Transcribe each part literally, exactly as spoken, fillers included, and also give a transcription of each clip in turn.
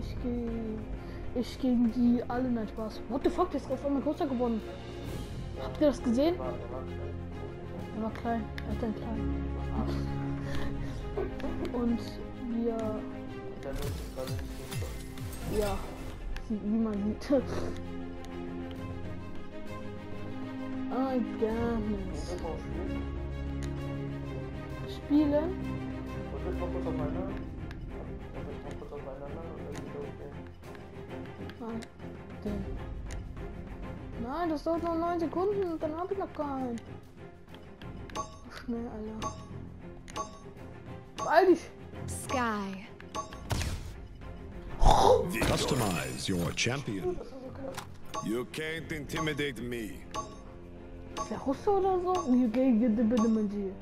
ich gehe. Ich gegen die alle, nein, Spaß. What the fuck, der ist auf einmal größer geworden. Habt ihr das gesehen? Er war klein, er ist ein klein. Und wir. Ja, wie man sieht. I guess. Spielen. Nein. Nein, das dauert noch neun Sekunden und dann habe ich noch keinen. Schnell, Alter. Beeil dich! Sky. Customize your champion. You can't intimidate me. Ist der Russe oder so? You can't get the bitte mit dir.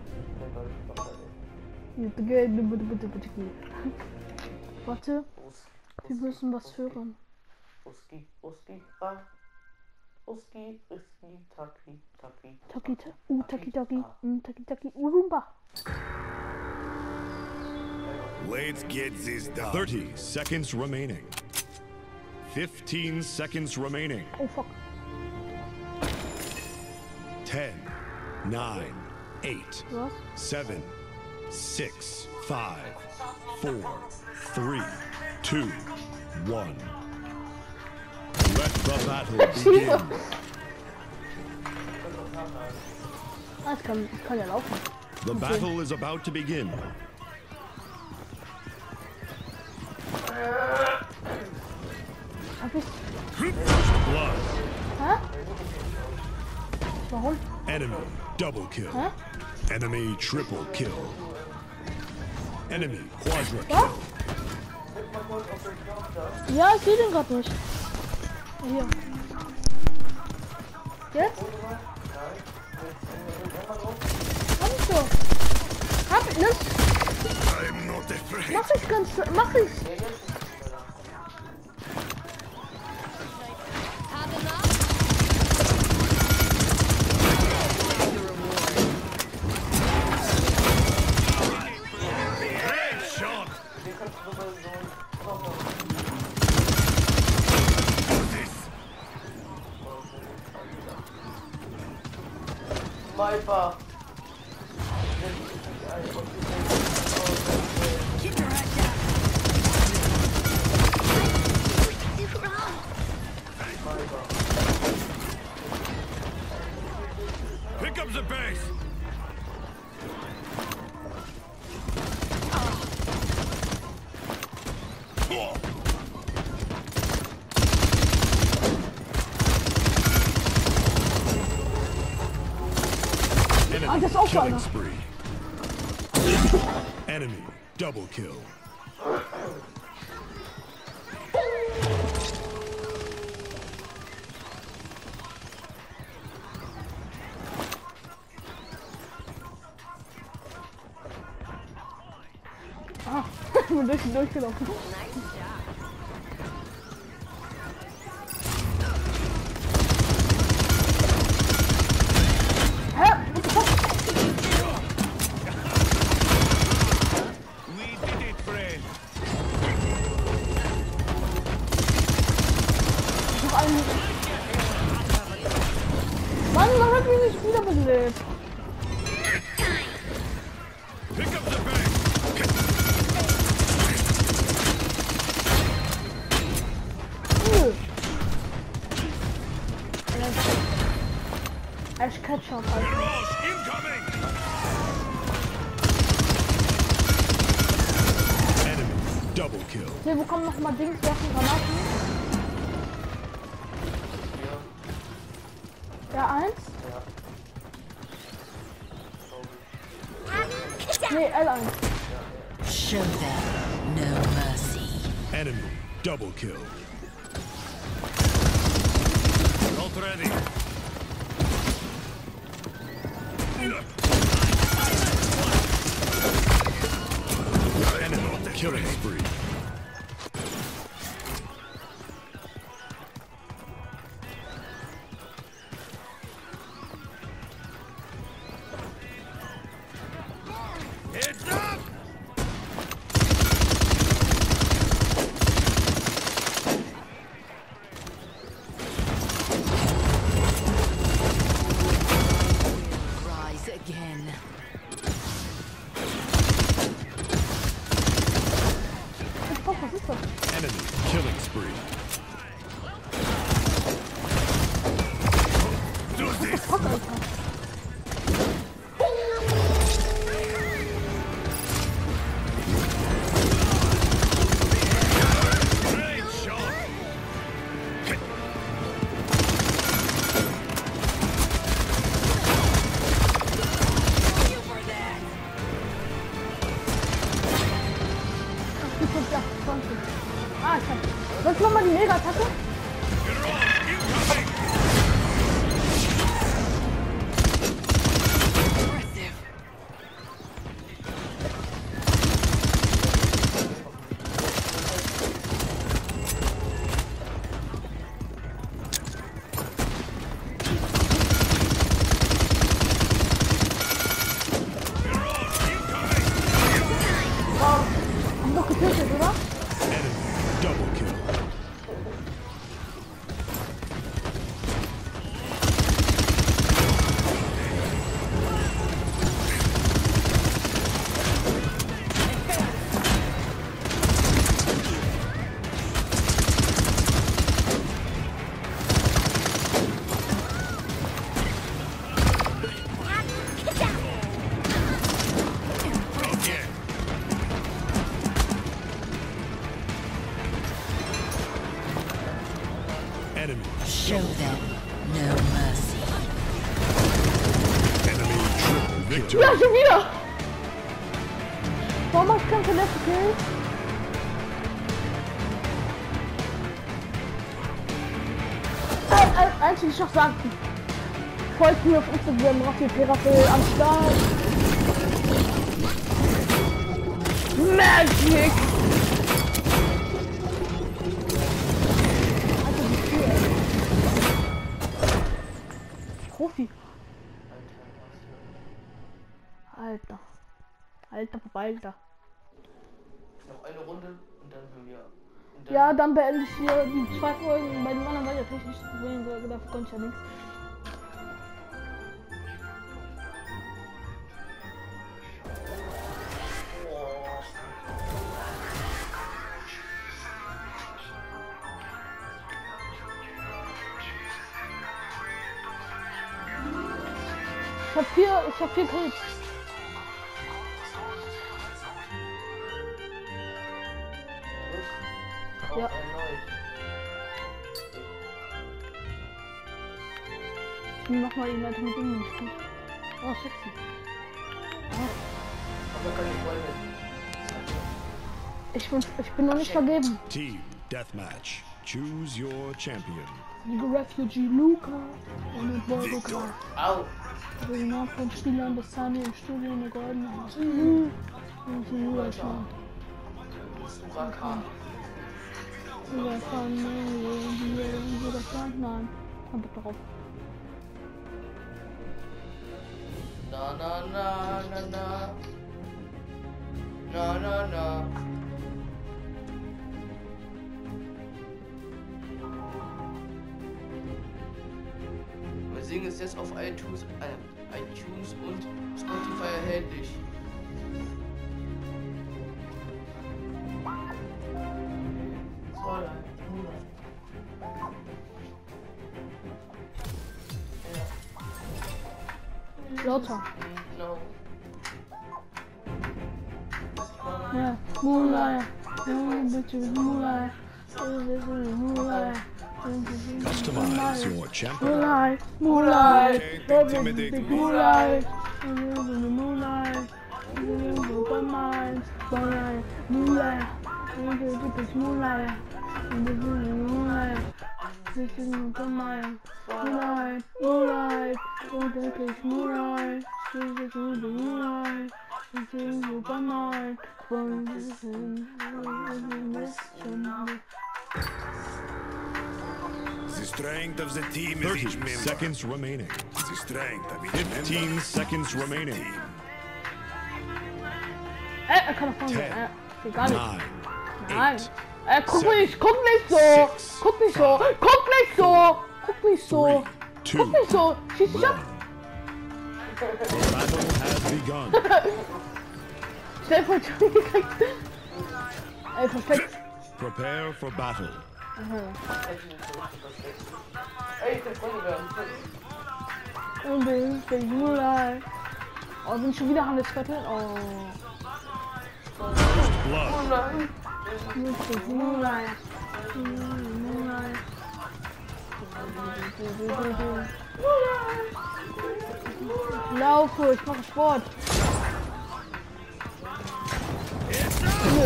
You can't get the bitte bitte bitte. Warte. Wir müssen was hören. Uski, Uski, ba. Uski, Uski, Taki, Taki. Taki, Taki, uh, Taki, Taki, mm, Taki, Taki, Urumba. Let's get this done. thirty seconds remaining. fifteen seconds remaining. Oh fuck. ten, nine, eight, Was? seven, six, five, four, three, two, one. Let the battle begin. Ah, ich kann, ich kann ja laufen. The battle is about to begin. Hab ich? First blood. Hä? Warum? Enemy double kill. Hä? Enemy triple kill. Enemy quadra Was? kill. Ja, ich sehe den gerade nicht. Hier. Jetzt? Hab ich doch. Hab ich nicht. I'm not afraid. Mach ich ganz. Mach ich. Viper. Keep your head down. Pick up the base. Ah, das ist auch Killing einer. spree. Enemy double kill. Ah, ich bin durch, durchgelaufen. Hä? What the fuck? We did it, friend. Noch einen. Mann, man hat mich nicht wiederbelebt. Pick up the base. Nö. Ash Ketchup, Alter. Mirage incoming. Enemy double kill. Hier bekommen noch mal Dings, werfen Granaten. Ja, eins. Nee, L eins. Show them no mercy. Enemy double kill. Not ready. Enemy killing spree. Heads up! Enemy killing spree. Do this. Fuck, Alter. Great shot. Ah, ich hab. Was war mal die Mega-Attacke? Impressive. Haben doch getötet, oder? Enemy double kill. Again. Enemy Show them no mercy. enemy triple victory. Ja, schon wieder! Warum mach ich keinen verletzten Kill? Ein, ein, eins will ich noch sagen. Folgt mir auf Instagram, Raffi Perafel am Start. Magic! Alter, wie viel, ey. Profi. Alter. Alter, Alter. Noch eine Runde und dann sind wir. Und dann Ja, dann beende ich hier die zwei Folgen. Bei den anderen war ja technisch zu sehen, so dafür konnte ich ja nichts. Ich hab vier, ich hab vier Kills. Auch Ja. erneut. Ich mach mal ihn halt mit ihm gespielt. Oh, sexy. Aber keine Freunde. Ich bin, ich bin noch nicht vergeben. Team deathmatch. Choose your champion. Liga Refugee Luca und Borgoka. Au! Original von Spielern des Sunny im Studio in der Goldene Haus. Und die Ruhestand. Uraka. Über von die Ruhestand. Nein, komm bitte drauf. Na na na na na. Na na na. Wir singen es jetzt auf iTunes, äh, iTunes und Spotify erhältlich. Fräulein. Lauter. No. Ja, Mulai. Ja, bitte Mulai. Mulai. Customize your champion. Mulai. Mulai. Okay, intimidate me. Mulai. Mulai. Mulai. Mulai. Mulai. Typisch Mulai. Mulai. Das ist ein Mulai. Mulai. Mulai. Typisch Mulai. Das ist ein Mulai. Das ist ein Mulai. Von diesem The strength of the team is each member. Seconds remaining. The strength of each Fifteen seconds remaining. Ey, er kann doch vorne. Äh, geht gar nicht. Nine. Nein. Eight. Äh, guck seven, nicht, guck nicht so. six, Guck nicht so. Guck nicht so. Guck nicht so. Three. Guck Two. nicht so. Schieß dich ab. The battle has begun. Schnell von Johnny gekriegt. Ey, perfekt. Prepare for battle. Ey, ich bin Freunde werden. Und ich bin Mulai. Oh, sind schon wieder Handelsviertel? Oh. Blood. Oh nein. Ich bin Mulai. Mulai. Ich laufe, ich mache Sport. Nö.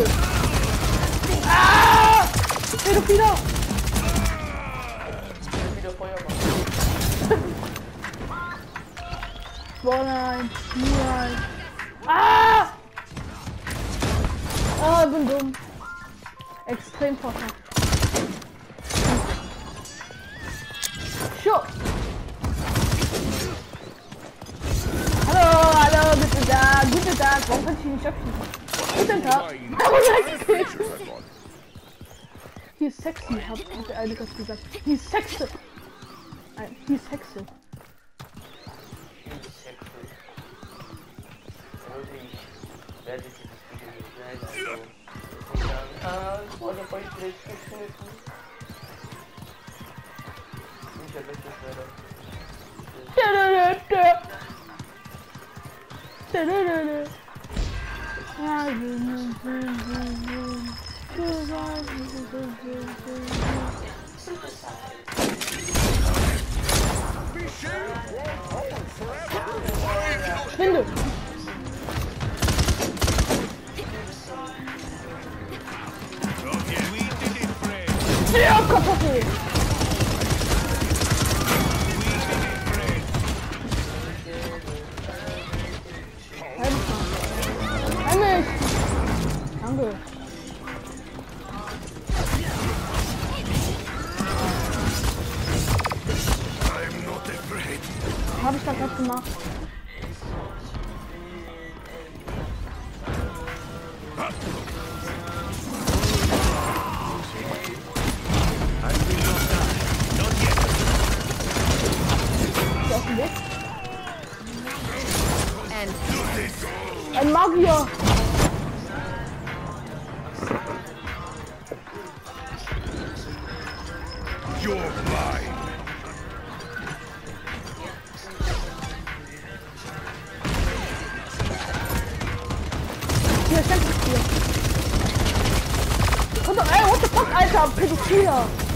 Ah! Pädophile! Wieder Feuer machen. Nein, nein. Ah! Oh, ich bin dumm. Extrem verkackt. Schuh. Hallo, hallo, guten Tag, guten Tag. Warum kann ich ihn nicht abschießen? Guten Tag. Hier ist sexy, hat, hat der eine gerade gesagt. Hier ist sexy. Nein, hier ist sexy. Werde ich dieses Video nicht leiden. Ah, ich wollte euch nicht geschnitten. Ich habe das leider. Finde! Ja, Kartoffel! Heimlich! Danke. Hab ich da gerade gemacht? Ein Magier! You're mine. Hier, schenk ich dir. Und, ey, what the fuck, Alter, Pädophil!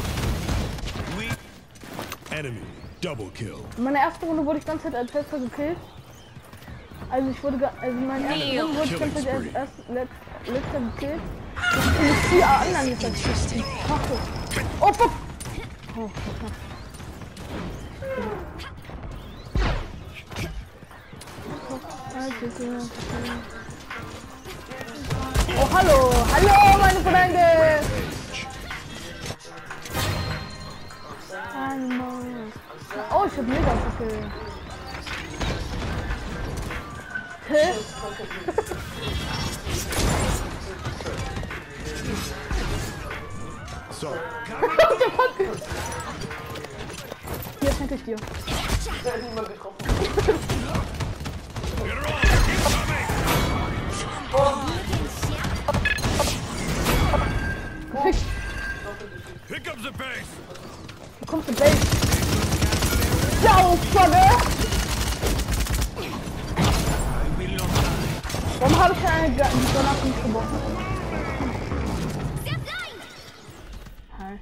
Enemy double kill. In meiner ersten Runde wurde ich die ganze Zeit als letzter gekillt. Also ich wurde, also in meiner ersten Runde wurde ich die ganze Zeit als erst, let, letzter gekillt. Ich bin mit vier anderen jetzt als letzter. Oh fuck! Oh, fuck. Oh, hallo! Hallo, meine Freunde! Oh, ich hab mega verkehrt. Hä? So, Hier schenke ich dir. Da ist niemand getroffen. Gefickt. pick up the base. Wo kommt der Base? Ciao, Flagge! Warum habe ich eine Ga- die Granate nicht geworfen? Hi.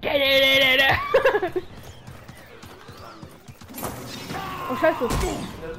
Oh, scheiße.